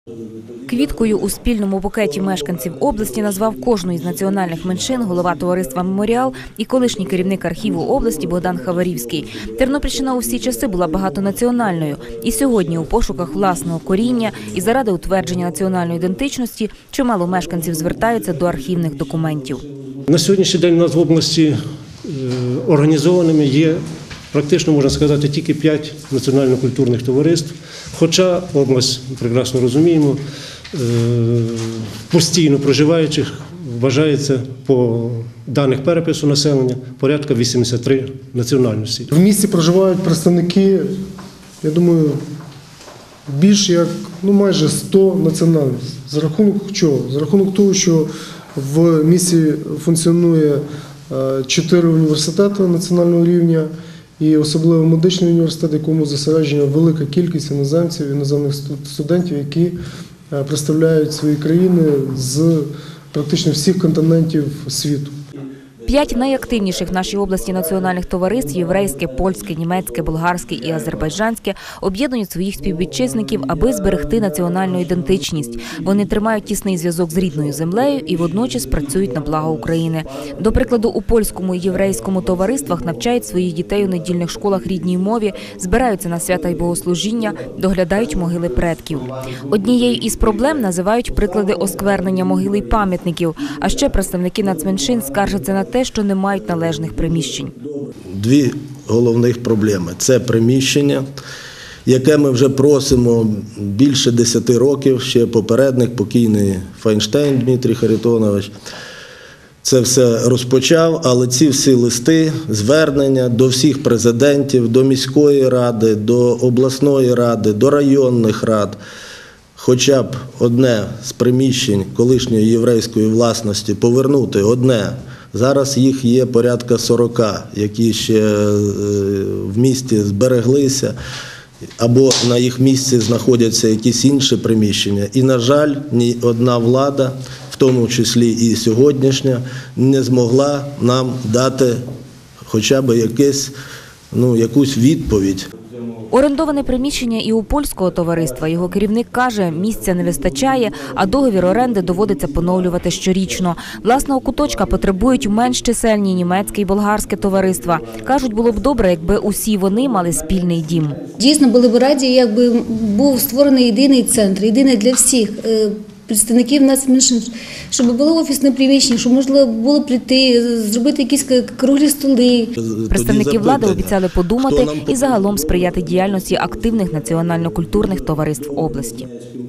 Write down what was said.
Квіткою у спільному букеті мешканців області назвав кожну із національних меншин голова товариства «Меморіал» і колишній керівник архіву області Богдан Хаварівський. Тернопільщина у всі часи була багатонаціональною. І сьогодні у пошуках власного коріння і заради утвердження національної ідентичності чимало мешканців звертаються до архівних документів. На сьогоднішній день у нас в області організованими є практично, можна сказати, тільки 5 національно-культурних товариств, хоча область, прекрасно розуміємо, постійно проживаючих вважається по даних перепису населення порядка 83 національності. В місті проживають представники, я думаю, більш як майже 100 національностей. За рахунок чого? За рахунок того, що в місті функціонує 4 університети національного рівня і особливо медичний університет, якому зосереджена велика кількість іноземців, іноземних студентів, які представляють свої країни з практично всіх континентів світу. 5 найактивніших в нашій області національних товариств – єврейське, польське, німецьке, болгарське і азербайджанське – об'єднують своїх співвітчизників, аби зберегти національну ідентичність. Вони тримають тісний зв'язок з рідною землею і водночас працюють на благо України. До прикладу, у польському і єврейському товариствах навчають своїх дітей у недільних школах рідній мові, збираються на свята й богослужіння, доглядають могили предків. Однією із проблем називають приклади осквернення могил і пам'ятників. А ще представники нацменшин скаржаться на те, що не мають належних приміщень. 2 головних проблеми – це приміщення, яке ми вже просимо більше 10 років, ще попередник, покійний Файнштейн Дмитрій Харитонович. Це все розпочав, але ці всі листи, звернення до всіх президентів, до міської ради, до обласної ради, до районних рад, хоча б одне з приміщень колишньої єврейської власності повернути одне. Зараз їх є порядка 40, які ще в місті збереглися, або на їх місці знаходяться якісь інші приміщення. І, на жаль, ні одна влада, в тому числі і сьогоднішня, не змогла нам дати хоча б якусь відповідь. Орендоване приміщення і у польського товариства. Його керівник каже, місця не вистачає, а договір оренди доводиться поновлювати щорічно. Власного куточка потребують менш чисельні німецьке і болгарське товариства. Кажуть, було б добре, якби усі вони мали спільний дім. Дійсно, були б раді, якби був створений єдиний центр, єдиний для всіх представників нацменшин, щоб було офісне приміщення, щоб можна було прийти, зробити якісь круглі столи. Представники влади обіцяли подумати і загалом сприяти діяльності активних національно-культурних товариств області.